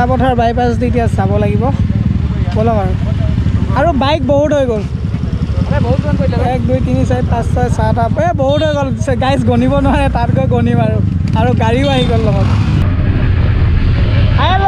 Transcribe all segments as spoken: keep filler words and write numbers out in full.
চেলাপথাৰ bypass দি এতিয়া যাব লাগিব বলক আৰু আৰু বাইক বহুত হৈ গ'ল এক দুই তিনি চাৰি পাঁচ ছয় সাত আঠ এই বহুত হৈ গ'ল গাইজ গণিব নোৱাৰে তাত গৈ গণিম আৰু আৰু গাড়ীও আহি গ'ল লগত হেল্ল'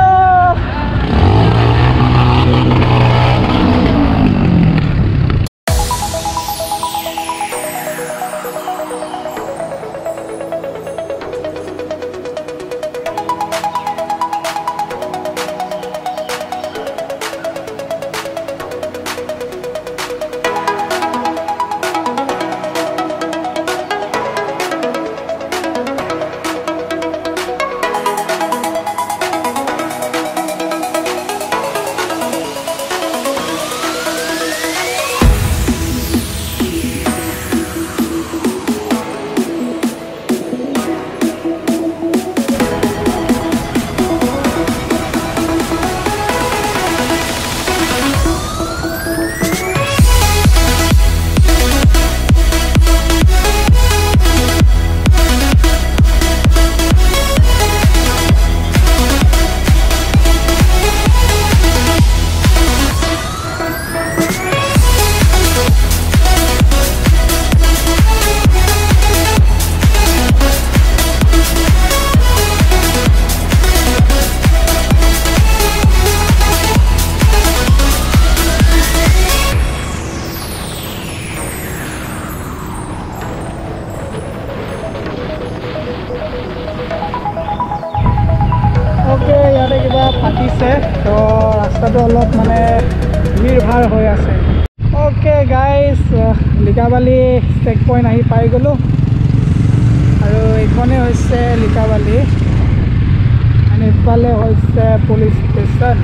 পাতিছে তো ৰাস্তাটো অলপ মানে ভিৰ ভাৰ হৈ আছে okay guys Likabali check point আহি পাই গ'লোঁ আৰু এইখনেই হৈছে লিকাবালি আৰু ইফালে হৈছে পুলিচ ষ্টেচন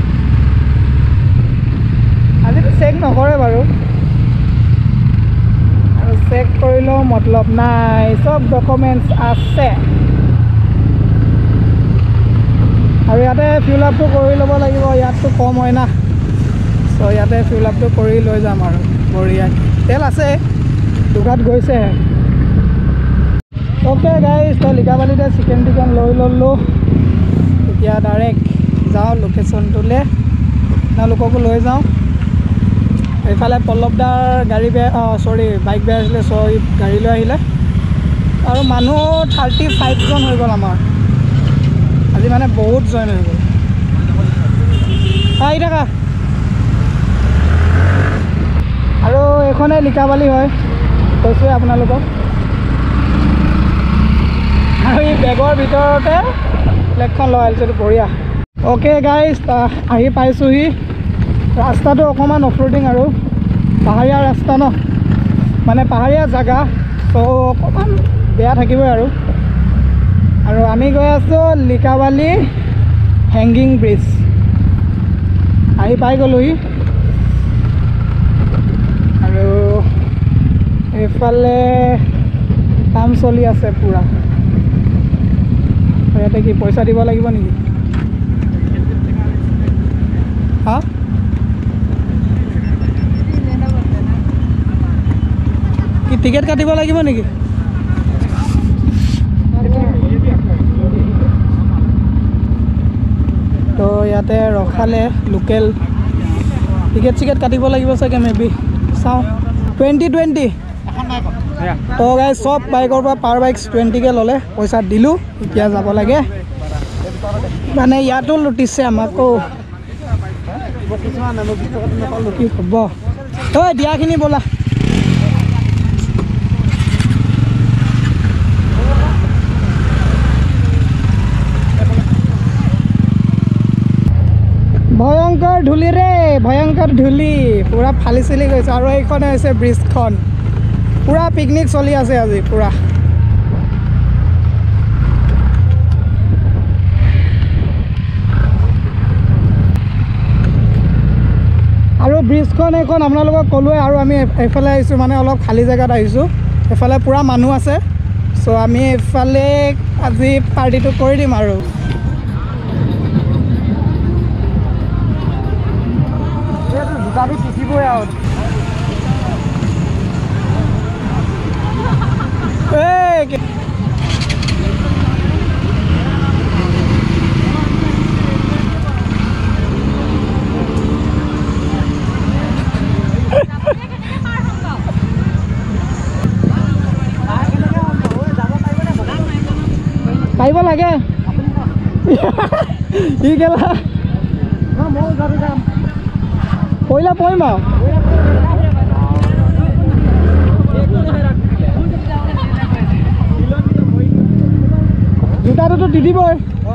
আজিতো চেক নকৰে বাৰু আৰু চেক কৰিলেও মতলব নাই চব ডকুমেণ্টছ আছে আৰু ইয়াতে ফিল আপটো কৰি ল'ব লাগিব ইয়াততো কম হয় না চ' ইয়াতে ফিল আপটো কৰি লৈ যাম আৰু বঢ়িয়াকৈ তেল আছে দুঘাট গৈছেহে অ'কে গাইজ তো লিকাবালিতে চিকেন টিকেন লৈ ল'লোঁ এতিয়া ডাইৰেক্ট যাওঁ লোকেশ্যনটোলৈ তেওঁলোককো লৈ যাওঁ এইফালে পল্লৱদাৰ গাড়ী বেয়া অঁ চৰি বাইক বেয়া আছিলে চ' গাড়ী লৈ আহিলে আৰু মানুহ থাৰ্টি ফাইভজন হৈ গ'ল আমাৰ আজি মানে বহুত জইন হৈ গ'ল আহি থাকা আৰু এইখনেই লিকাবালি হয় কৈছোঁৱে আপোনালোকক আৰু এই বেগৰ ভিতৰতে ফ্লেগখন লগাই লৈছোঁ বঢ়িয়া অ'কে গাইজ আহি পাইছোঁহি ৰাস্তাটো অকণমান অফ ৰোডিং আৰু পাহাৰীয়া ৰাস্তা ন মানে পাহাৰীয়া জেগা চ' অকণমান বেয়া থাকিবই আৰু আৰু আমি গৈ আছোঁ লিকাবালি হেংগিং ব্ৰিজ আহি পাই গ'লোহি আৰু এইফালে কাম চলি আছে পূৰা ইয়াতে কি পইচা দিব লাগিব নেকি হা কি টিকেট কাটিব লাগিব নেকি তো ইয়াতে ৰখালে লোকেল টিকেট চিকেট কাটিব লাগিব চাগে মেবি চাওঁ টুৱেণ্টি টুৱেণ্টি তো গাইজ চব বাইকৰ পৰা পাৰ বাইকছ টুৱেণ্টিকৈ ল'লে পইচা দিলোঁ এতিয়া যাব লাগে মানে ইয়াতো লুটিছে আমাকো কি হ'ব ঐ দিয়াখিনি ব'লা ভয়ংকৰ ধূলি ৰে ভয়ংকৰ ধূলি পুৰা ফালি চিলি গৈছে আৰু এইখনে হৈছে ব্ৰিজখন পুৰা পিকনিক চলি আছে আজি পুৰা আৰু ব্ৰিজখন এইখন আপোনালোকক ক'লোৱে আৰু আমি এইফালে আহিছোঁ মানে অলপ খালী জেগাত আহিছোঁ এইফালে পুৰা মানুহ আছে চ' আমি এইফালে আজি পাৰ্টিটো কৰি দিম আৰু গাড়ী পিছিবই আৰু লাগে ই গেলা পইলা পইম আৰু জোতাটোতো দি দিবই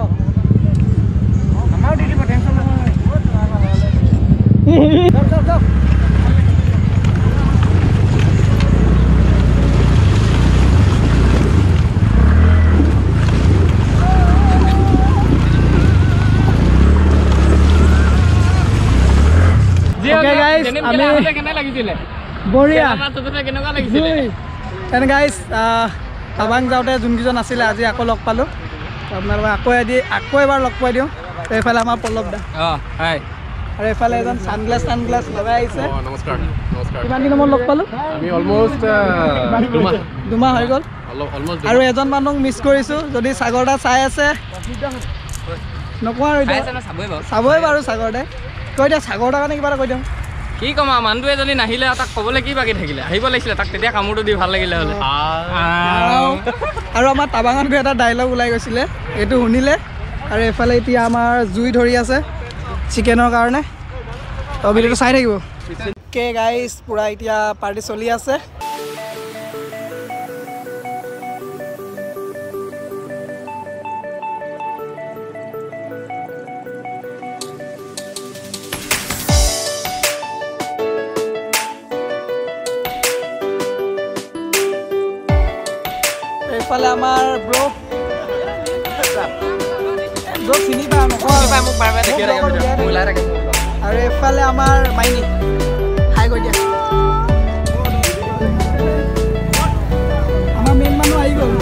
Okay guys, আমি বঢ়িয়া এণ্ড গাইজ টাৱাং যাওঁতে যোনকেইজন আছিলে আজি আকৌ লগ পালোঁ আপোনালোকক আকৌ এদি আকৌ এবাৰ লগ পাই দিওঁ এইফালে আমাৰ পল্লৱ দা আৰু এইফালে এজন ছানগ্লাছ ছানগ্লাছ লগাই আহিছে নমস্কাৰ নমস্কাৰ কিমান দিনৰ মূৰত লগ পালোঁ আমি অলমোষ্ট দুমাহ হৈ গ'ল আৰু এজন মানুহক মিছ কৰিছোঁ যদি সাগৰ দা চাই আছে নকওঁ আৰু এতিয়া চাবই বাৰু সাগৰ দাই কৈ দিয়া সাগৰ দাৰ কাৰণে কিবা এটা কৈ দিওঁ কি কম আৰু মানুহটো এজনী নাহিলে তাক ক'বলৈ কি বাকী থাকিলে আহিব লাগিছিলে তাক তেতিয়া কামোৰটো দি ভাল লাগিলে হ'লে আৰু আমাৰ টাৱাঙত গৈ এটা ডাইলগ ওলাই গৈছিলে এইটো শুনিলে আৰু এইফালে এতিয়া আমাৰ জুই ধৰি আছে চিকেনৰ কাৰণে তো ভিডিঅ'টো চাই থাকিব কে গাইজ পূৰা এতিয়া পাৰ্টি চলি আছে এইফালে আমাৰ ব্ৰ ব্ৰ চিনি পাওঁ নকওঁ আৰু এইফালে আমাৰ মাইনী হাই কৈ দিয়া আমাৰ মেইন মানুহ আহি গ'ল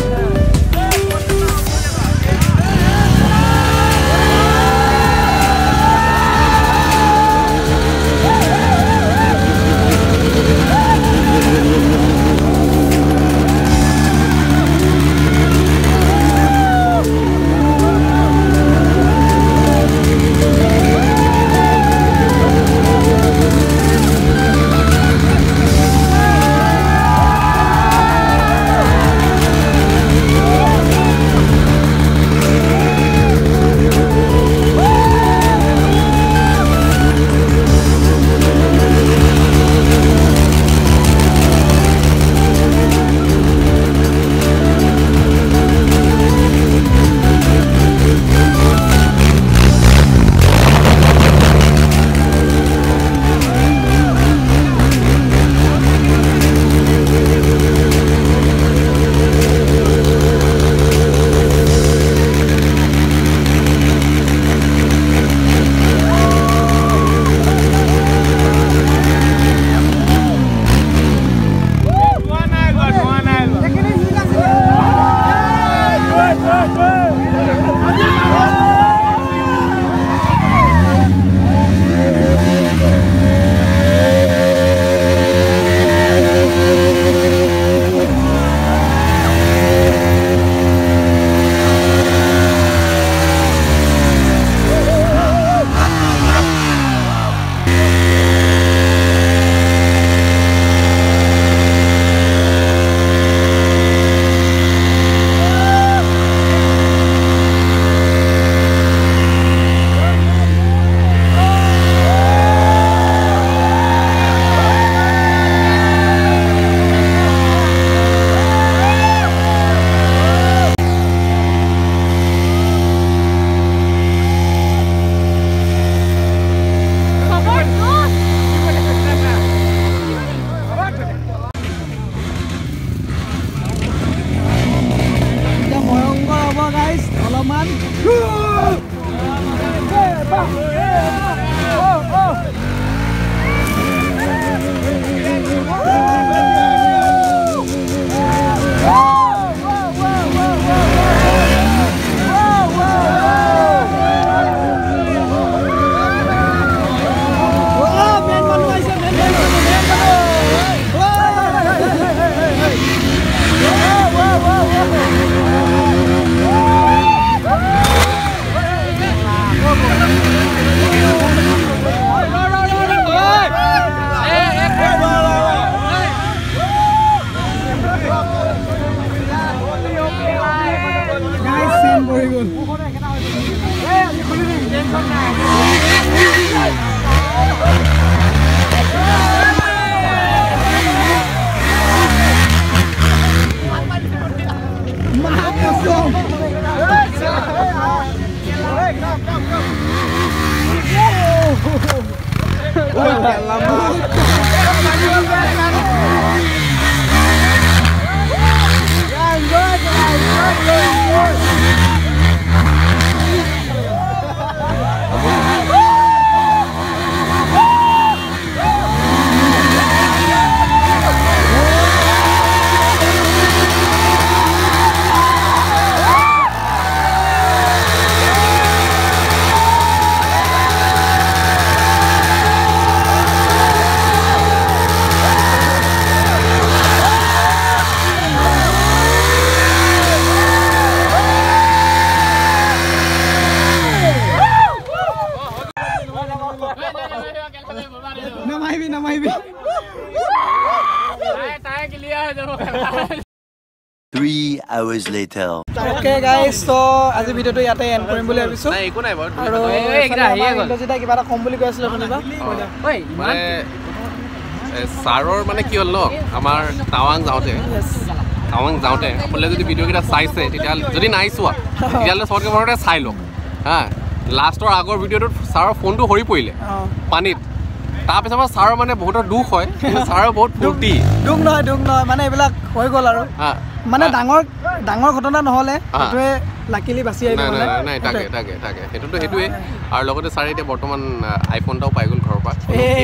তাই ক্লিয়াৰ হৈ যাব Three hours later. Okay guys তো আজি ভিডিঅ'টো ইয়াতে এণ্ড কৰিম বুলি ভাবিছোঁ নাই একো নাই বাৰু আৰু ইন্দ্ৰজিতে কিবা এটা ক'ম বুলি কৈ আছিলে শুনিবা মানে ছাৰৰ মানে কি হ'ল ন আমাৰ টাৱাং যাওঁতে টাৱাং যাওঁতে আপোনালোকে যদি ভিডিঅ'কেইটা চাইছে তেতিয়াহ'লে যদি নাই চোৱা তেতিয়াহ'লে চবতকৈ প্ৰথমতে চাই লওক হা লাষ্টৰ আগৰ ভিডিঅ'টোত ছাৰৰ ফোনটো সৰি পৰিলে পানীত তাৰপিছৰ পৰা ছাৰৰ মানে বহুতৰ দুখ হয় কিন্তু ছাৰৰ বহুত ফূৰ্তি দুখ নহয় দুখ নহয় মানে এইবিলাক হৈ গ'ল আৰু মানে ডাঙৰ ডাঙৰ ঘটনা নহ'লে সেইটোৱে লাকিলি বাচি আহিব নাই নাই তাকে তাকে তাকে সেইটোতো সেইটোৱে আৰু লগতে ছাৰে এতিয়া বৰ্তমান আইফোন এটাও পাই গ'ল ঘৰৰ পৰা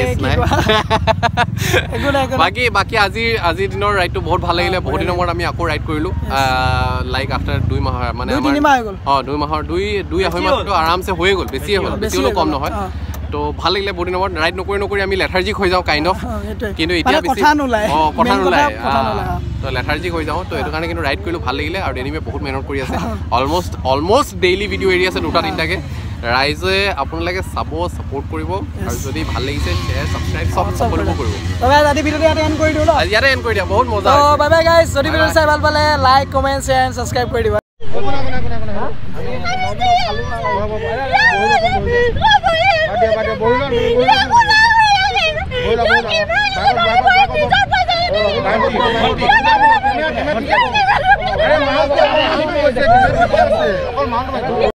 বাকী বাকী আজিৰ আজিৰ দিনৰ ৰাইডটো বহুত ভাল লাগিলে বহুত দিনৰ মূৰত আমি আকৌ ৰাইড কৰিলোঁ লাইক আফটাৰ দুই মাহৰ মানে অঁ দুই মাহৰ দুই দুই আঢ়ৈ মাহটো আৰামছে হৈয়ে গ'ল বেছিয়ে হ'ল বেছি হ'লেও কম নহয় তো ভাল লাগিলে বহুত দিনৰ মূৰত ৰাইড নকৰি নকৰি আমি লেথাৰ্জিক হৈ যাওঁ কাইণ্ড অফ কিন্তু এতিয়া বেছি অঁ কথা নোলায় তো লেথাৰ্জিক হৈ যাওঁ তো সেইটো কাৰণে কিন্তু ৰাইড কৰিলোঁ ভাল লাগিলে আৰু এনিমে বহুত মেহনত কৰি আছে অলমষ্ট অলমষ্ট ডেইলি ভিডিঅ' এৰি আছে দুটা তিনিটাকৈ ৰাইজে আপোনালোকে চাব ছাপোৰ্ট কৰিব আৰু যদি ভাল লাগিছে শ্বেয়াৰ ছাবস্ক্ৰাইব চব সকলোবোৰ কৰিব আজি ভিডিঅ'টো ইয়াতে এণ্ড কৰি দিওঁ ন আজি ইয়াতে এণ্ড কৰি দিয়া বহুত মজা বাই বাই গাইজ যদি ভিডিঅ' চাই ভাল পালে like comment share and subscribe কৰি দিবা Bye.